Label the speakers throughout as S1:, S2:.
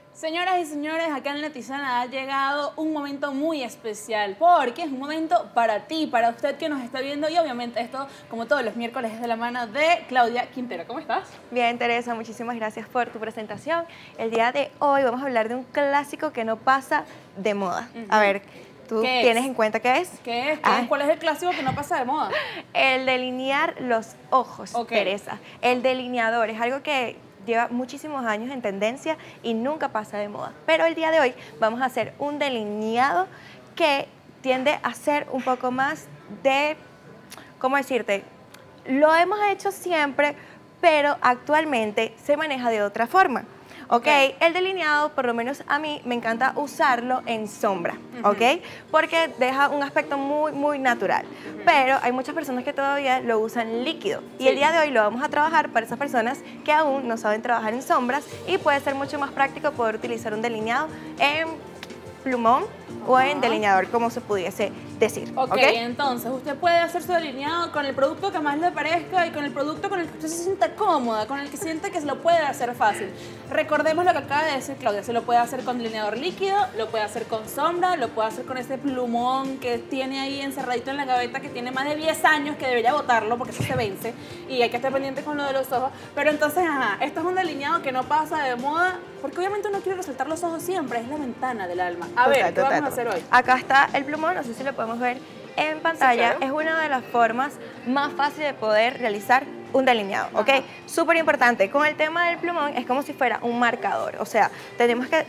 S1: Señoras y señores, acá en Letizana ha llegado un momento muy especial porque es un momento para ti, para usted que nos está viendo y obviamente esto, como todos los miércoles, es de la mano de Claudia Quintero. ¿Cómo estás?
S2: Bien, Teresa, muchísimas gracias por tu presentación. El día de hoy vamos a hablar de un clásico que no pasa de moda. A ver, ¿tú tienes en cuenta qué es?
S1: ¿Qué es? ¿Cuál es el clásico que no pasa de moda?
S2: El delinear los ojos, Teresa. El delineador es algo que lleva muchísimos años en tendencia y nunca pasa de moda. Pero el día de hoy vamos a hacer un delineado que tiende a ser un poco más de, ¿cómo decirte? Lo hemos hecho siempre, pero actualmente se maneja de otra forma. ¿Ok? El delineado, por lo menos a mí, me encanta usarlo en sombra, ¿ok? Porque deja un aspecto muy natural. Pero hay muchas personas que todavía lo usan líquido. Y el día de hoy lo vamos a trabajar para esas personas que aún no saben trabajar en sombras y puede ser mucho más práctico poder utilizar un delineado en plumón o en delineador, como se pudiese decir.
S1: Ok, entonces usted puede hacer su delineado con el producto que más le parezca y con el producto con el que usted se sienta cómoda, con el que siente que se lo puede hacer fácil. Recordemos lo que acaba de decir Claudia, se lo puede hacer con delineador líquido, lo puede hacer con sombra, lo puede hacer con ese plumón que tiene ahí encerradito en la gaveta que tiene más de 10 años, que debería botarlo porque eso se vence y hay que estar pendiente con lo de los ojos. Pero entonces, esto es un delineado que no pasa de moda porque obviamente uno quiere resaltar los ojos siempre, es la ventana del alma. A ver, ¿qué vamos a hacer hoy?
S2: Acá está el plumón, no sé si lo podemos ver en pantalla. Sí, claro. Es una de las formas más fáciles de poder realizar un delineado, ¿ok? Súper importante. Con el tema del plumón es como si fuera un marcador, o sea, tenemos que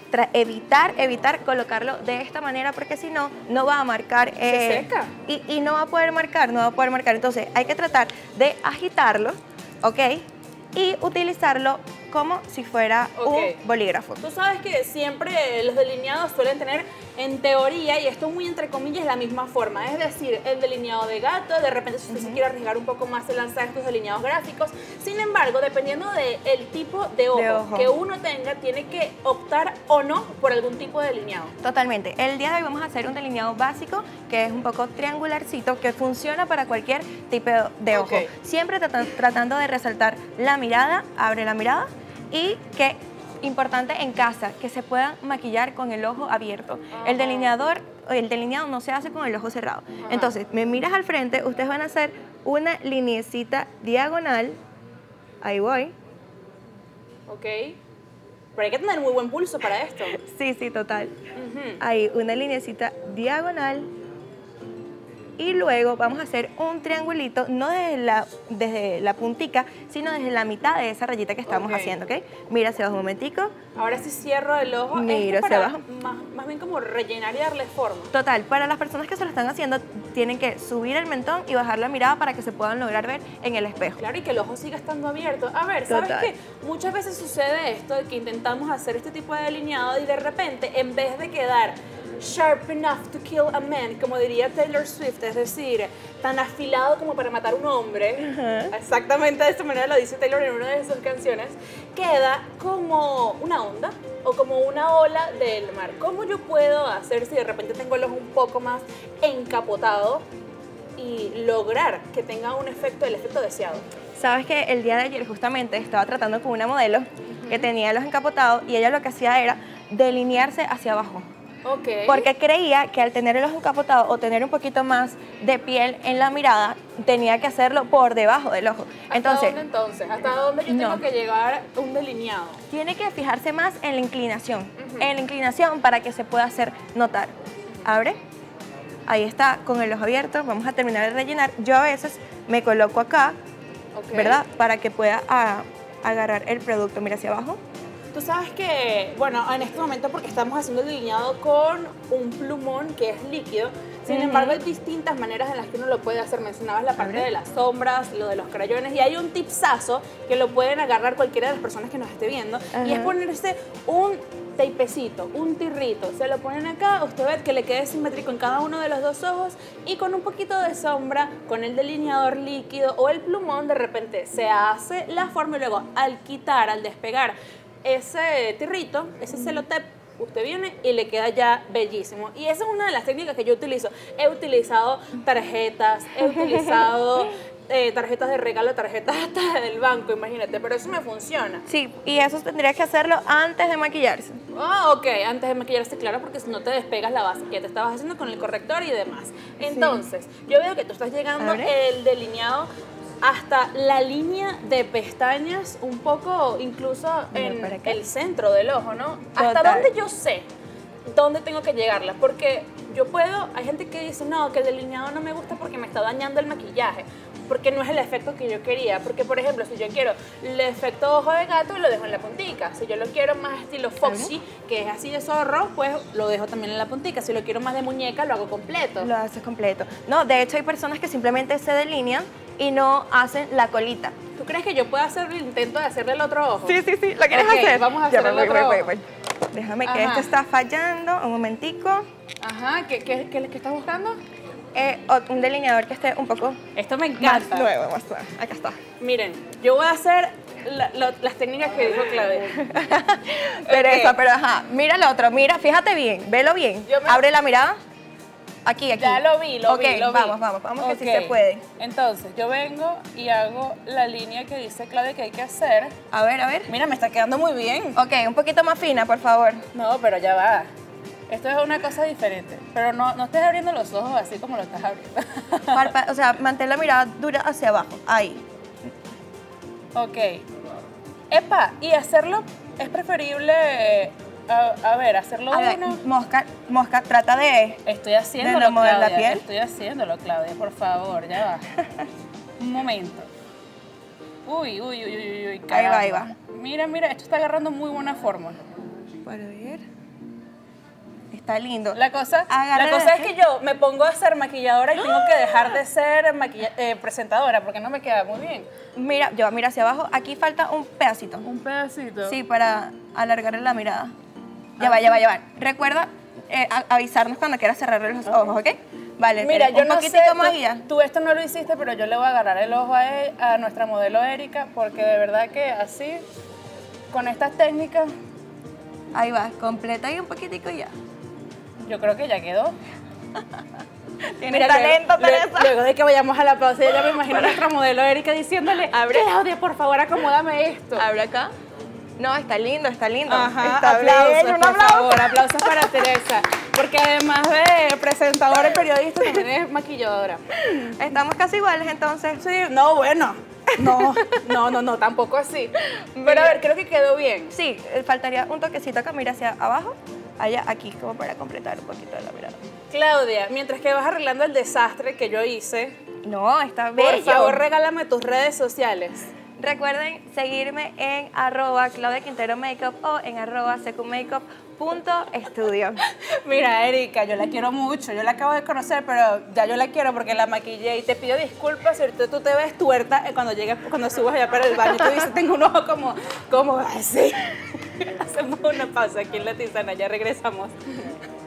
S2: evitar colocarlo de esta manera porque si no, no va a marcar.
S1: Se seca.
S2: Y no va a poder marcar, Entonces hay que tratar de agitarlo, ¿ok? Y utilizarlo como si fuera un bolígrafo.
S1: Tú sabes que siempre los delineados suelen tener, en teoría, y esto muy entre comillas, la misma forma. Es decir, el delineado de gato, de repente si usted se quiere arriesgar un poco más, se lanza estos delineados gráficos. Sin embargo, dependiendo del tipo de ojo que uno tenga, tiene que optar o no por algún tipo de delineado.
S2: Totalmente. El día de hoy vamos a hacer un delineado básico, que es un poco triangularcito, que funciona para cualquier tipo de ojo. Siempre tratando de resaltar la mirada, abre la mirada, y que, importante en casa, que se puedan maquillar con el ojo abierto. El delineado no se hace con el ojo cerrado. Entonces, me miras al frente, ustedes van a hacer una lineecita diagonal. Ahí voy.
S1: Ok. Pero hay que tener muy buen pulso para esto.
S2: Sí, total. Ahí, una lineecita diagonal. Y luego vamos a hacer un triangulito, no desde la puntica, sino desde la mitad de esa rayita que estamos haciendo, ¿ok? Mira hacia abajo un momentico.
S1: Ahora sí cierro el ojo.
S2: Mira hacia abajo.
S1: Más bien como rellenar y darle forma.
S2: Total, para las personas que se lo están haciendo, tienen que subir el mentón y bajar la mirada para que se puedan lograr ver en el espejo.
S1: Claro, y que el ojo siga estando abierto. A ver, ¿sabes qué? Muchas veces sucede esto, de que intentamos hacer este tipo de delineado y de repente, en vez de quedar sharp enough to kill a man, como diría Taylor Swift, es decir, tan afilado como para matar a un hombre, exactamente de esta manera lo dice Taylor en una de sus canciones, queda como una onda o como una ola del mar. ¿Cómo yo puedo hacer si de repente tengo el ojo un poco más encapotado y lograr que tenga el efecto deseado?
S2: Sabes que el día de ayer justamente estaba tratando con una modelo que tenía los encapotados y ella lo que hacía era delinearse hacia abajo. Porque creía que al tener el ojo encapotado o tener un poquito más de piel en la mirada, tenía que hacerlo por debajo del ojo.
S1: ¿Hasta dónde entonces? ¿Hasta dónde yo tengo que llegar un delineado?
S2: Tiene que fijarse más en la inclinación. En la inclinación para que se pueda hacer notar. Abre. Ahí está, con el ojo abierto. Vamos a terminar de rellenar. Yo a veces me coloco acá, ¿verdad? Para que pueda agarrar el producto. Mira hacia abajo.
S1: Tú sabes que, bueno, en este momento porque estamos haciendo el delineado con un plumón que es líquido, sin embargo hay distintas maneras en las que uno lo puede hacer. Mencionabas la parte de las sombras, lo de los crayones, y hay un tipsazo que lo pueden agarrar cualquiera de las personas que nos esté viendo, y es ponerse un tapecito, un tirrito, se lo ponen acá, usted ve que le quede simétrico en cada uno de los dos ojos y con un poquito de sombra, con el delineador líquido o el plumón, de repente se hace la forma y luego al despegar ese tirrito, ese celotep, usted viene y le queda ya bellísimo. Y esa es una de las técnicas que yo utilizo. He utilizado tarjetas, he utilizado tarjetas de regalo, tarjetas hasta del banco, imagínate, pero eso me funciona.
S2: Sí, y eso tendrías que hacerlo antes de maquillarse.
S1: Ah, ok, antes de maquillarse, claro, porque si no te despegas la base que te estabas haciendo con el corrector y demás. Entonces, yo veo que tú estás llegando el delineado hasta la línea de pestañas, un poco incluso en el centro del ojo, ¿no?
S2: Total.
S1: ¿Hasta dónde yo sé dónde tengo que llegarla? Porque yo puedo, hay gente que dice, no, que el delineado no me gusta porque me está dañando el maquillaje, porque no es el efecto que yo quería. Porque, por ejemplo, si yo quiero el efecto ojo de gato, lo dejo en la puntica. Si yo lo quiero más estilo Foxy, que es así de zorro, pues lo dejo también en la puntica. Si lo quiero más de muñeca, lo hago completo.
S2: Lo haces completo. No, de hecho hay personas que simplemente se delinean y no hacen la colita.
S1: ¿Tú crees que yo pueda hacer el intento de hacerle el otro ojo?
S2: Sí, ¿lo quieres hacer?
S1: Vamos a hacer el otro ojo.
S2: Déjame que este está fallando, un momentico.
S1: Ajá, ¿qué estás buscando?
S2: Un delineador que esté un poco
S1: Esto me encanta.
S2: más nuevo, más nuevo. Acá está.
S1: Miren, yo voy a hacer las técnicas que dijo Claudia.
S2: Pero ajá, mira el otro, mira, fíjate bien, velo bien. Abre la mirada. Aquí.
S1: Ya lo vi, lo vi.
S2: Vamos, que sí se puede.
S1: Entonces, yo vengo y hago la línea que dice Claudia que hay que hacer.
S2: A ver.
S1: Mira, me está quedando muy bien.
S2: Ok, un poquito más fina, por favor.
S1: No, pero ya va. Esto es una cosa diferente. Pero no estés abriendo los ojos así como lo estás abriendo.
S2: O sea, mantén la mirada dura hacia abajo. Ahí.
S1: Ok. Epa, y hacerlo es preferible... A ver, hacerlo uno.
S2: Mosca, trata de...
S1: Estoy haciéndolo,
S2: no mover
S1: Claudia.
S2: la piel.
S1: Estoy haciéndolo, Claudia, por favor, ya va. Un momento. Uy, caramba.
S2: Ahí va.
S1: Mira, esto está agarrando muy buena forma.
S2: Para ver. Está lindo.
S1: La cosa es que yo me pongo a ser maquilladora y tengo que dejar de ser presentadora porque no me queda muy bien.
S2: Mira hacia abajo. Aquí falta un pedacito.
S1: ¿Un pedacito?
S2: Sí, para alargarle la mirada. Ya va. Recuerda avisarnos cuando quieras cerrar los ojos, ¿ok? Vale,
S1: mira, yo no sé,
S2: más guía.
S1: tú esto no lo hiciste, pero yo le voy a agarrar el ojo a nuestra modelo Erika, porque de verdad que así, con estas técnicas...
S2: Ahí va, completa y un poquitico ya.
S1: Yo creo que ya quedó.
S2: Tienes talento, Teresa.
S1: Luego de que vayamos a la pausa, ya me imagino a nuestra modelo Erika diciéndole, Claudia, por favor, acomódame esto.
S2: Abre acá. No, está lindo.
S1: Ajá,
S2: está
S1: aplausos,
S2: bien,
S1: por favor, aplausos para Teresa. Porque además de presentadora y periodista, también es maquilladora.
S2: Estamos casi iguales, entonces.
S1: Sí, no, bueno. No, tampoco así. Pero a ver, creo que quedó bien.
S2: Sí, faltaría un toquecito acá, mira hacia abajo, allá, aquí, como para completar un poquito de la mirada.
S1: Claudia, mientras que vas arreglando el desastre que yo hice,
S2: no, está bello.
S1: Por favor, regálame tus redes sociales.
S2: Recuerden seguirme en @Claudia Quintero Makeup o en @secumakeup.studio.
S1: Mira, Erika, yo la quiero mucho. Yo la acabo de conocer, pero ya yo la quiero porque la maquillé. Y te pido disculpas si ahorita tú te ves tuerta cuando subas allá para el baño. Tú dices, tengo un ojo como así. Hacemos una pausa aquí en La Tisana, ya regresamos.